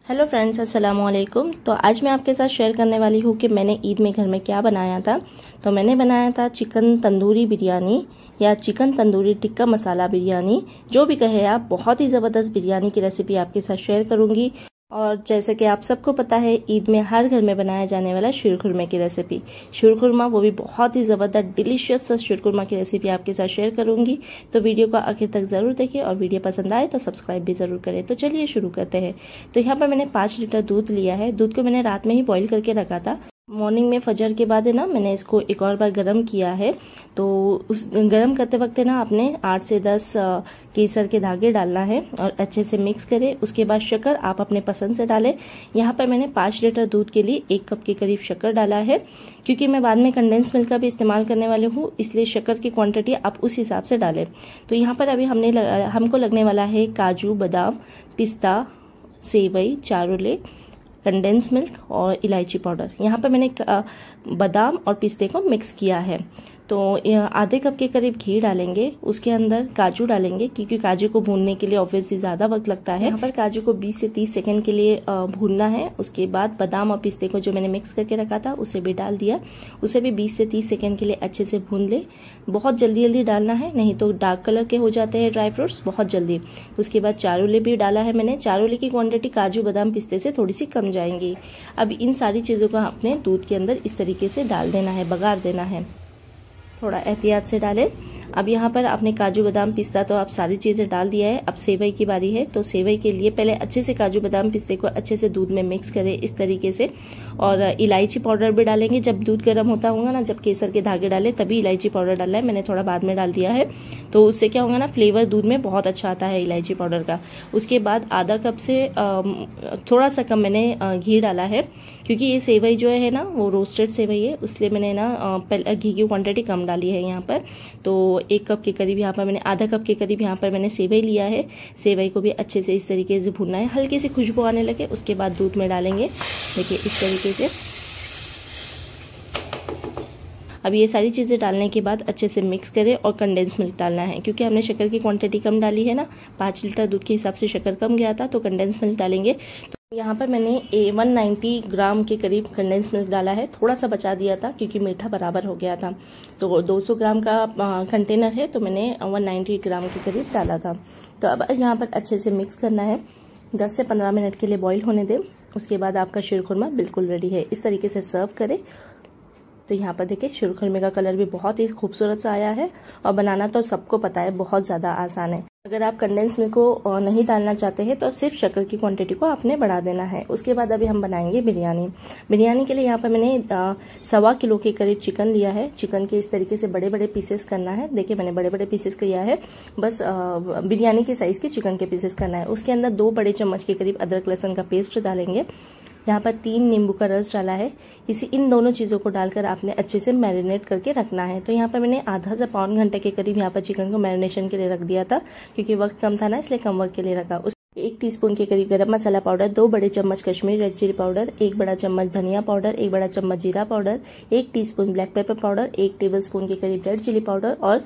Hello friends, अस्सलाम वालेकुम। तो आज मैं आपके साथ शेयर करने वाली हूँ कि मैंने ईद में घर में क्या बनाया था। तो मैंने बनाया था चिकन तंदूरी बिरयानी या चिकन तंदूरी टिक्का मसाला बिरयानी, जो भी कहे आप। बहुत ही ज़बरदस्त बिरयानी की रेसिपी आपके साथ शेयर करूँगी। और जैसे कि आप सबको पता है, ईद में हर घर में बनाया जाने वाला शीरखुरमा की रेसिपी, शीरखुरमा, वो भी बहुत ही ज़बरदस्त डिलीशियस शीरखुरमा की रेसिपी आपके साथ शेयर करूंगी। तो वीडियो को आखिर तक ज़रूर देखें और वीडियो पसंद आए तो सब्सक्राइब भी ज़रूर करें। तो चलिए शुरू करते हैं। तो यहाँ पर मैंने 5 लीटर दूध लिया है। दूध को मैंने रात में ही बॉईल करके रखा था। मॉर्निंग में फजर के बाद है ना, मैंने इसको एक और बार गर्म किया है। तो उस गर्म करते वक्त है ना, आपने 8 से 10 केसर के धागे डालना है और अच्छे से मिक्स करें। उसके बाद शक्कर आप अपने पसंद से डालें। यहाँ पर मैंने 5 लीटर दूध के लिए 1 कप के करीब शक्कर डाला है, क्योंकि मैं बाद में कंडेंस मिल्क का भी इस्तेमाल करने वाली हूँ, इसलिए शक्कर की क्वांटिटी आप उस हिसाब से डालें। तो यहाँ पर अभी हमको लगने वाला है काजू, बादाम, पिस्ता, सेवई, चारोले, कंडेंस मिल्क और इलायची पाउडर। यहाँ पर मैंने बादाम और पिस्ते को मिक्स किया है। तो आधे कप के करीब घी डालेंगे, उसके अंदर काजू डालेंगे, क्योंकि काजू को भूनने के लिए ऑब्वियसली ज़्यादा वक्त लगता है। यहाँ पर काजू को 20 से 30 सेकंड के लिए भूनना है। उसके बाद बादाम और पिस्ते को जो मैंने मिक्स करके रखा था उसे भी डाल दिया। उसे भी 20 से 30 सेकंड के लिए अच्छे से भून ले। बहुत जल्दी जल्दी डालना है, नहीं तो डार्क कलर के हो जाते हैं ड्राई फ्रूट्स बहुत जल्दी। उसके बाद चारोले भी डाला है मैंने। चारोले की क्वांटिटी काजू, बादाम, पिस्ते से थोड़ी सी कम जाएंगी। अब इन सारी चीज़ों को अपने दूध के अंदर इस तरीके से डाल देना है, बघार देना है। थोड़ा एहतियात से डालें। अब यहाँ पर आपने काजू, बादाम, पिस्ता तो आप सारी चीज़ें डाल दिया है। अब सेवई की बारी है। तो सेवई के लिए पहले अच्छे से काजू, बादाम, पिस्ते को अच्छे से दूध में मिक्स करें इस तरीके से। और इलायची पाउडर भी डालेंगे जब दूध गर्म होता होगा ना, जब केसर के धागे डाले तभी इलायची पाउडर डालना है। मैंने थोड़ा बाद में डाल दिया है, तो उससे क्या होगा ना, फ्लेवर दूध में बहुत अच्छा आता है इलायची पाउडर का। उसके बाद आधा कप से थोड़ा सा कम मैंने घी डाला है, क्योंकि ये सेवई जो है ना वो रोस्टेड सेवई है, इसलिए मैंने ना घी की क्वांटिटी कम डाली है यहाँ पर। तो 1 कप के करीब यहाँ पर मैंने, आधा कप के करीब यहाँ पर मैंने सेवई लिया है। सेवई को भी अच्छे से इस तरीके से भूनना है, हल्की सी खुशबू आने लगे उसके बाद दूध में डालेंगे। देखिए इस तरीके से। अब ये सारी चीज़ें डालने के बाद अच्छे से मिक्स करें और कंडेंस मिल्क डालना है, क्योंकि हमने शक्कर की क्वांटिटी कम डाली है ना। 5 लीटर दूध के हिसाब से शक्कर कम गया था, तो कंडेंस मिल्क डालेंगे। तो यहाँ पर मैंने 190 ग्राम के करीब कंडेंस मिल्क डाला है। थोड़ा सा बचा दिया था क्योंकि मीठा बराबर हो गया था। तो 200 ग्राम का कंटेनर है, तो मैंने 190 ग्राम के करीब डाला था। तो अब यहाँ पर अच्छे से मिक्स करना है। 10 से 15 मिनट के लिए बॉईल होने दें। उसके बाद आपका शीरखुरमा बिल्कुल रेडी है। इस तरीके से सर्व करें। तो यहाँ पर देखिए शीरखुरमे का कलर भी बहुत ही खूबसूरत सा आया है, और बनाना तो सबको पता है बहुत ज़्यादा आसान है। अगर आप कंडेंस मिल्क को नहीं डालना चाहते हैं तो सिर्फ शक्कर की क्वांटिटी को आपने बढ़ा देना है। उसके बाद अभी हम बनाएंगे बिरयानी। बिरयानी के लिए यहाँ पर मैंने 1.25 किलो के करीब चिकन लिया है। चिकन के इस तरीके से बड़े बड़े पीसेस करना है। देखिए मैंने बड़े बड़े पीसेस किया है, बस बिरयानी के साइज़ के चिकन के पीसेस करना है। उसके अंदर 2 बड़े चम्मच के करीब अदरक लहसुन का पेस्ट डालेंगे। यहाँ पर 3 नींबू का रस डाला है। इन दोनों चीज़ों को डालकर आपने अच्छे से मैरिनेट करके रखना है। तो यहाँ पर मैंने आधा से पौन घंटे के करीब यहाँ पर चिकन को मैरिनेशन के लिए रख दिया था, क्योंकि वक्त कम था ना, इसलिए कम वक्त के लिए रखा। 1 टीस्पून के करीब गरम मसाला पाउडर, 2 बड़े चम्मच कश्मीरी रेड चिली पाउडर, 1 बड़ा चम्मच धनिया पाउडर, 1 बड़ा चम्मच जीरा powder, 1 teaspoon black pepper powder, 1 tablespoon के करीब रेड चिली पाउडर और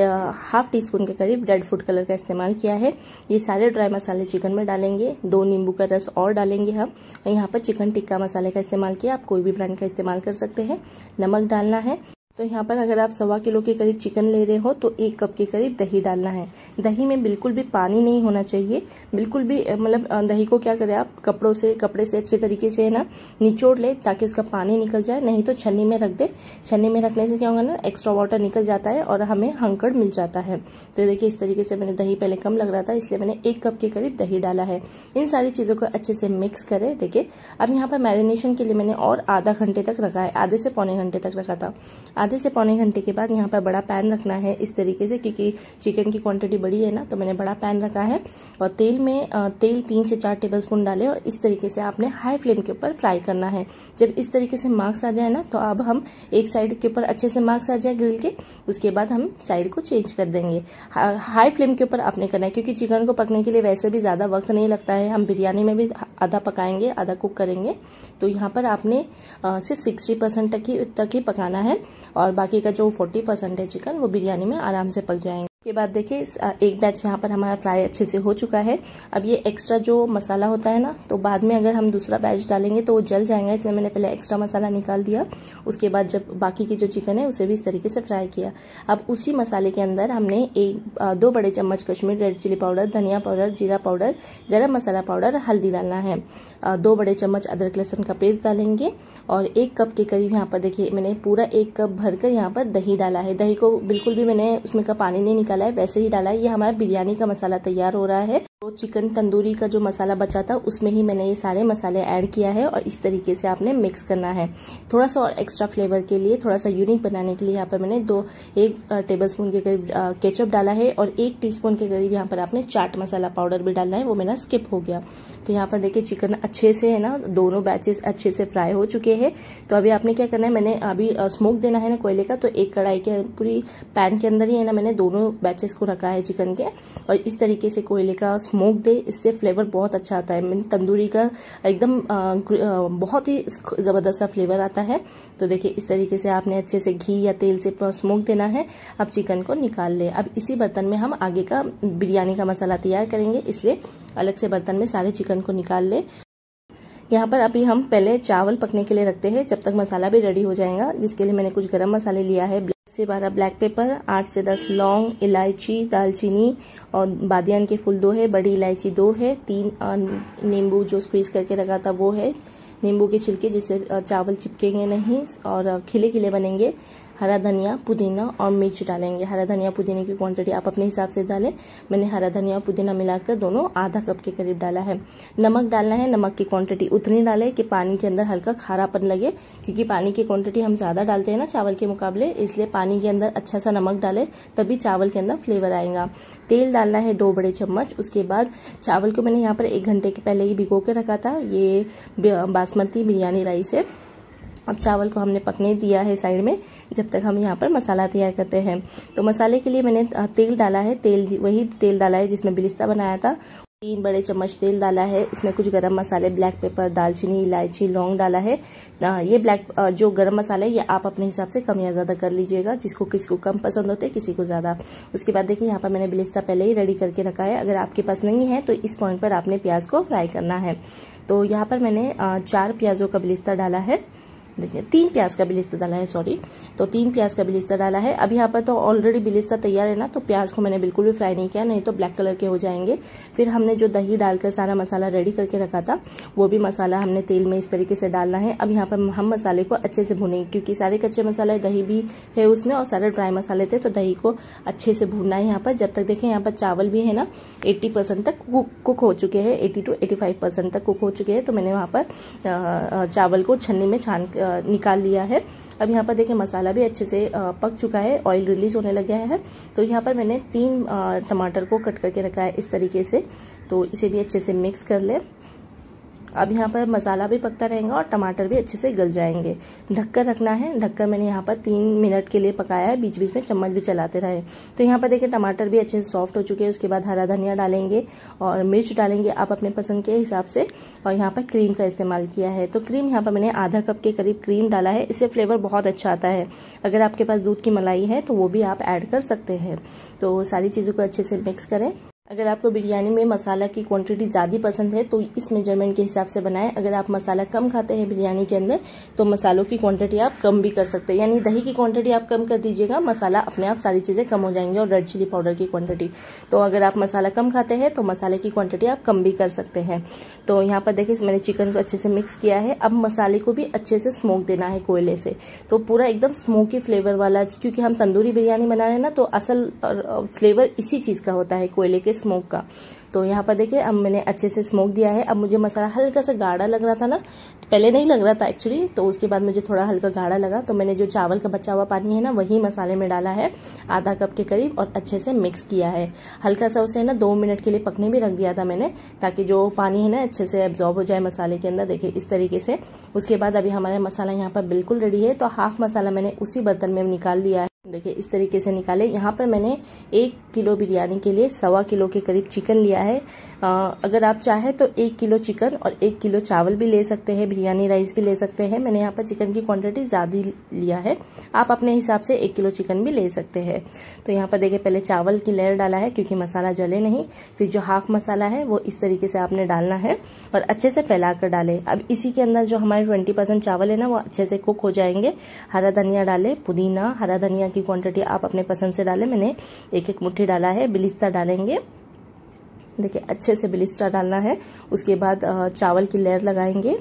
½ टीस्पून के करीब रेड फूड कलर का इस्तेमाल किया है। ये सारे ड्राई मसाले चिकन में डालेंगे। 2 नींबू का रस और डालेंगे हम। यहाँ पर चिकन टिक्का मसाले का इस्तेमाल किया, आप कोई भी ब्रांड का इस्तेमाल कर सकते हैं। नमक डालना है। तो यहाँ पर अगर आप 1.25 किलो के करीब चिकन ले रहे हो तो 1 कप के करीब दही डालना है। दही में बिल्कुल भी पानी नहीं होना चाहिए, बिल्कुल भी, मतलब दही को क्या करें आप, कपड़े से अच्छे तरीके से ना निचोड़ ले, ताकि उसका पानी निकल जाए। नहीं तो छन्नी में रख दे। छन्नी में रखने से क्या होगा ना, एक्स्ट्रा वाटर निकल जाता है और हमें हंकड़ मिल जाता है। तो देखिए इस तरीके से मैंने, दही पहले कम लग रहा था इसलिए मैंने 1 कप के करीब दही डाला है। इन सारी चीज़ों को अच्छे से मिक्स करें। देखिए अब यहाँ पर मैरिनेशन के लिए मैंने और आधा घंटे तक रखा है, आधे से पौने घंटे तक रखा था। आधे से पौने घंटे के बाद यहाँ पर बड़ा पैन रखना है इस तरीके से, क्योंकि चिकन की क्वांटिटी बड़ी है ना, तो मैंने बड़ा पैन रखा है। और तेल 3 से 4 टेबलस्पून डाले और इस तरीके से आपने हाई फ्लेम के ऊपर फ्राई करना है। जब इस तरीके से मार्क्स आ जाए ना, तो अब हम एक साइड के ऊपर अच्छे से मार्क्स आ जाए ग्रिल के, उसके बाद हम साइड को चेंज कर देंगे। हाई फ्लेम के ऊपर आपने करना है, क्योंकि चिकन को पकने के लिए वैसे भी ज़्यादा वक्त नहीं लगता है। हम बिरयानी में भी आधा पकाएंगे, आधा कुक करेंगे। तो यहाँ पर आपने सिर्फ 60% तक ही पकाना है, और बाकी का जो 40% है चिकन, वो बिरयानी में आराम से पक जाएंगे। के बाद देखिए एक बैच यहाँ पर हमारा फ्राई अच्छे से हो चुका है। अब ये एक्स्ट्रा जो मसाला होता है ना, तो बाद में अगर हम दूसरा बैच डालेंगे तो वो जल जाएगा, इसलिए मैंने पहले एक्स्ट्रा मसाला निकाल दिया। उसके बाद जब बाकी की जो चिकन है उसे भी इस तरीके से फ्राई किया। अब उसी मसाले के अंदर हमने 2 बड़े चम्मच कश्मीर रेड चिली पाउडर, धनिया पाउडर, जीरा पाउडर, गरम मसाला पाउडर, हल्दी डालना है। 2 बड़े चम्मच अदरक लहसुन का पेस्ट डालेंगे और 1 कप के करीब यहाँ पर देखिए मैंने पूरा 1 कप भरकर यहाँ पर दही डाला है। दही को बिल्कुल भी मैंने उसमें का पानी नहीं निकाला है, वैसे ही डाला है। ये हमारा बिरयानी का मसाला तैयार हो रहा है। तो चिकन तंदूरी का जो मसाला बचा था उसमें ही मैंने ये सारे मसाले ऐड किया है और इस तरीके से आपने मिक्स करना है। थोड़ा सा और एक्स्ट्रा फ्लेवर के लिए, थोड़ा सा यूनिक बनाने के लिए यहाँ पर मैंने 1 टेबलस्पून के करीब केचप डाला है और 1 टीस्पून के करीब यहाँ पर आपने चाट मसाला पाउडर भी डालना है, वो मेरा स्किप हो गया। तो यहाँ पर देखिए चिकन अच्छे से है ना, दोनों बैचेस अच्छे से फ्राई हो चुके हैं। तो अभी आपने क्या करना है, मैंने अभी स्मोक देना है ना कोयले का, तो एक कढ़ाई के पूरी पैन के अंदर ही है ना मैंने दोनों बैचेस को रखा है चिकन के, और इस तरीके से कोयले का स्मोक दे, इससे फ्लेवर बहुत अच्छा आता है। मैंने तंदूरी का एकदम बहुत ही ज़बरदस्त सा फ्लेवर आता है। तो देखिए इस तरीके से आपने अच्छे से घी या तेल से स्मोक देना है। अब चिकन को निकाल ले। अब इसी बर्तन में हम आगे का बिरयानी का मसाला तैयार करेंगे, इसलिए अलग से बर्तन में सारे चिकन को निकाल ले। यहाँ पर अभी हम पहले चावल पकने के लिए रखते हैं, जब तक मसाला भी रेडी हो जाएगा, जिसके लिए मैंने कुछ गरम मसाले लिया है। 10 से 12 ब्लैक पेपर, 8 से 10 लौंग, इलायची, दालचीनी और बादियान के फूल 2 है, बड़ी इलायची 2 है, 3 नींबू जो स्क्वीज करके रखा था वो है, नींबू के छिलके जिससे चावल चिपकेंगे नहीं और खिले खिले बनेंगे, हरा धनिया, पुदीना और मिर्च डालेंगे। हरा धनिया पुदीने की क्वांटिटी आप अपने हिसाब से डालें। मैंने हरा धनिया और पुदीना मिलाकर दोनों आधा कप के करीब डाला है। नमक डालना है, नमक की क्वांटिटी उतनी डालें कि पानी के अंदर हल्का खारापन लगे, क्योंकि पानी की क्वांटिटी हम ज़्यादा डालते हैं ना चावल के मुकाबले, इसलिए पानी के अंदर अच्छा सा नमक डालें, तभी चावल के अंदर फ्लेवर आएगा। तेल डालना है 2 बड़े चम्मच। उसके बाद चावल को मैंने यहाँ पर 1 घंटे के पहले ही भिगो के रखा था। ये बासमती बिरयानी राइस है। अब चावल को हमने पकने दिया है साइड में, जब तक हम यहाँ पर मसाला तैयार करते हैं। तो मसाले के लिए मैंने तेल डाला है, वही तेल डाला है जिसमें बिलिस्ता बनाया था। 3 बड़े चम्मच तेल डाला है। इसमें कुछ गरम मसाले, ब्लैक पेपर, दालचीनी, इलायची, लौंग डाला है। ये जो गरम मसाला है ये आप अपने हिसाब से कम या ज़्यादा कर लीजिएगा, किसी को कम पसंद होते हैं, किसी को ज़्यादा। उसके बाद देखिए यहाँ पर मैंने बिलिस्ता पहले ही रेडी करके रखा है। अगर आपके पास नहीं है तो इस पॉइंट पर आपने प्याज को फ्राई करना है। तो यहाँ पर मैंने 4 प्याजों का बिलिस्ता डाला है। देखिए 3 प्याज का बिलिस्ता डाला है, सॉरी, तो 3 प्याज का बिलिस्ता डाला है। अब यहाँ पर तो ऑलरेडी बिलिस्ता तैयार है ना, तो प्याज को मैंने बिल्कुल भी फ्राई नहीं किया, नहीं तो ब्लैक कलर के हो जाएंगे। फिर हमने जो दही डालकर सारा मसाला रेडी करके रखा था, वो भी मसाला हमने तेल में इस तरीके से डालना है। अब यहाँ पर हम मसाले को अच्छे से भूनेंगे, क्योंकि सारे कच्चे मसाले, दही भी है उसमें और सारे ड्राई मसाले थे, तो दही को अच्छे से भूनना है यहाँ पर। जब तक देखें यहाँ पर चावल भी है ना 80% तक कुक हो चुके हैं, 80 to 85% तक कुक हो चुके हैं। तो मैंने वहाँ पर चावल को छन्नी में छान निकाल लिया है। अब यहाँ पर देखिए मसाला भी अच्छे से पक चुका है, ऑयल रिलीज होने लग गया है। तो यहाँ पर मैंने 3 टमाटर को कट करके रखा है इस तरीके से, तो इसे भी अच्छे से मिक्स कर ले। अब यहाँ पर मसाला भी पकता रहेगा और टमाटर भी अच्छे से गल जाएंगे। ढककर रखना है। ढककर मैंने यहाँ पर 3 मिनट के लिए पकाया है, बीच बीच में चम्मच भी चलाते रहे। तो यहाँ पर देखिए टमाटर भी अच्छे से सॉफ्ट हो चुके हैं। उसके बाद हरा धनिया डालेंगे और मिर्च डालेंगे आप अपने पसंद के हिसाब से। और यहाँ पर क्रीम का इस्तेमाल किया है, तो क्रीम यहाँ पर मैंने आधा कप के करीब क्रीम डाला है। इससे फ्लेवर बहुत अच्छा आता है। अगर आपके पास दूध की मलाई है तो वो भी आप ऐड कर सकते हैं। तो सारी चीज़ों को अच्छे से मिक्स करें। अगर आपको बिरयानी में मसाला की क्वांटिटी ज़्यादा पसंद है तो इस मेजरमेंट के हिसाब से बनाएं। अगर आप मसाला कम खाते हैं बिरयानी के अंदर तो मसालों की क्वांटिटी आप कम भी कर सकते हैं, यानी दही की क्वांटिटी आप कम कर दीजिएगा, मसाला अपने आप सारी चीज़ें कम हो जाएंगी। और रेड चिली पाउडर की क्वांटिटी, तो अगर आप मसाला कम खाते हैं तो मसाले की क्वांटिटी आप कम भी कर सकते हैं। तो यहाँ पर देखिए मैंने चिकन को अच्छे से मिक्स किया है। अब मसाले को भी अच्छे से स्मोक देना है कोयले से, तो पूरा एकदम स्मोकी फ्लेवर वाला, क्योंकि हम तंदूरी बिरयानी बना रहे हैं ना, तो असल फ्लेवर इसी चीज़ का होता है, कोयले के स्मोक का। तो यहाँ पर देखिए अब मैंने अच्छे से स्मोक दिया है। अब मुझे मसाला हल्का सा गाढ़ा लग रहा था ना, पहले नहीं लग रहा था एक्चुअली, तो उसके बाद मुझे थोड़ा हल्का गाढ़ा लगा, तो मैंने जो चावल का बचा हुआ पानी है ना वही मसाले में डाला है, आधा कप के करीब, और अच्छे से मिक्स किया है। हल्का सा उसे ना 2 मिनट के लिए पकने भी रख दिया था मैंने, ताकि जो पानी है ना अच्छे से एब्जॉर्ब हो जाए मसाले के अंदर। देखिए इस तरीके से। उसके बाद अभी हमारा मसाला यहाँ पर बिल्कुल रेडी है। तो हाफ मसाला मैंने उसी बर्तन में निकाल लिया है। देखिए इस तरीके से निकाले। यहाँ पर मैंने 1 किलो बिरयानी के लिए 1.25 किलो के करीब चिकन लिया है। अगर आप चाहे तो 1 किलो चिकन और 1 किलो चावल भी ले सकते हैं, बिरयानी राइस भी ले सकते हैं। मैंने यहाँ पर चिकन की क्वांटिटी ज़्यादा लिया है, आप अपने हिसाब से 1 किलो चिकन भी ले सकते हैं। तो यहाँ पर देखिए पहले चावल की लेयर डाला है क्योंकि मसाला जले नहीं। फिर जो हाफ मसाला है वो इस तरीके से आपने डालना है और अच्छे से फैला कर डाले। अब इसी के अंदर जो हमारे 20% चावल है ना वो अच्छे से कुक हो जाएंगे। हरा धनिया डाले, पुदीना, हरा धनिया की क्वांटिटी आप अपने पसंद से डालें। मैंने 1-1 मुट्ठी डाला है। बिलिस्ता डालेंगे, देखिए अच्छे से बिलिस्ता डालना है। उसके बाद चावल की लेयर लगाएंगे।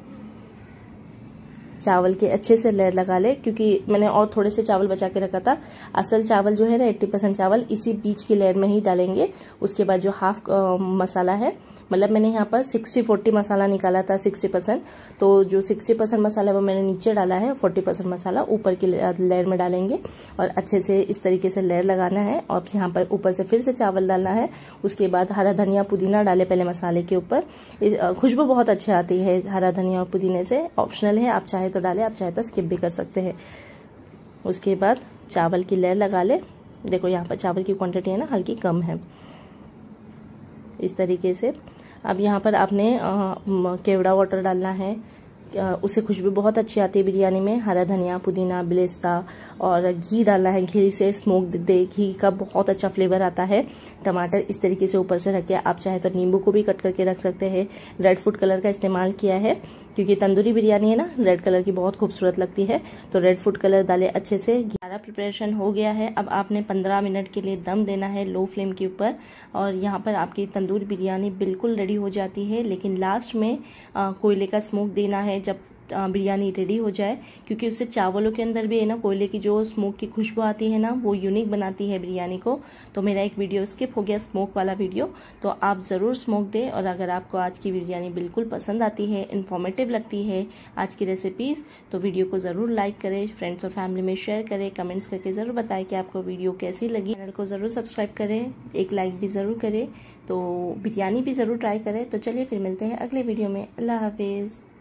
चावल के अच्छे से लेयर लगा ले क्योंकि मैंने और थोड़े से चावल बचा के रखा था। असल चावल जो है ना 80% चावल इसी बीच की लेयर में ही डालेंगे। उसके बाद जो हाफ मसाला है, मतलब मैंने यहाँ पर 60-40 मसाला निकाला था, 60%। तो जो 60% मसाला वो मैंने नीचे डाला है, 40% मसाला ऊपर की लेयर में डालेंगे और अच्छे से इस तरीके से लेयर लगाना है। और यहाँ पर ऊपर से फिर से चावल डालना है। उसके बाद हरा धनिया पुदीना डाले पहले मसाले के ऊपर। खुशबू बहुत अच्छी आती है हरा धनिया और पुदीने से, ऑप्शनल है, आप चाहे तो डालें, आप चाहे तो स्किप भी कर सकते हैं। उसके बाद चावल की लेयर लगा ले। देखो यहाँ पर चावल की क्वांटिटी है ना हल्की कम है, इस तरीके से। अब यहाँ पर आपने केवड़ा वाटर डालना है, उससे खुशबू बहुत अच्छी आती है बिरयानी में। हरा धनिया, पुदीना, बिलिस्ता और घी डालना है। घी से स्मोक दे, घी का बहुत अच्छा फ्लेवर आता है। टमाटर इस तरीके से ऊपर से रख के, आप चाहे तो नींबू को भी कट करके रख सकते हैं। रेड फूड कलर का इस्तेमाल किया है क्योंकि तंदूरी बिरयानी है ना, रेड कलर की बहुत खूबसूरत लगती है, तो रेड फूड कलर डाले अच्छे से। सारा प्रिपरेशन हो गया है। अब आपने 15 मिनट के लिए दम देना है लो फ्लेम के ऊपर और यहाँ पर आपकी तंदूरी बिरयानी बिल्कुल रेडी हो जाती है। लेकिन लास्ट में कोयले का स्मोक देना है जब बिरयानी रेडी हो जाए, क्योंकि उससे चावलों के अंदर भी है ना कोयले की जो स्मोक की खुशबू आती है ना, वो यूनिक बनाती है बिरयानी को। तो मेरा एक वीडियो स्किप हो गया, स्मोक वाला वीडियो, तो आप ज़रूर स्मोक दें। और अगर आपको आज की बिरयानी बिल्कुल पसंद आती है, इन्फॉर्मेटिव लगती है आज की रेसिपीज़, तो वीडियो को ज़रूर लाइक करें, फ्रेंड्स और फैमिली में शेयर करें, कमेंट्स करके ज़रूर बताएं कि आपको वीडियो कैसी लगी। चैनल को ज़रूर सब्सक्राइब करें, एक लाइक भी ज़रूर करें, तो बिरयानी भी ज़रूर ट्राई करें। तो चलिए फिर मिलते हैं अगले वीडियो में। अल्लाह हाफिज़।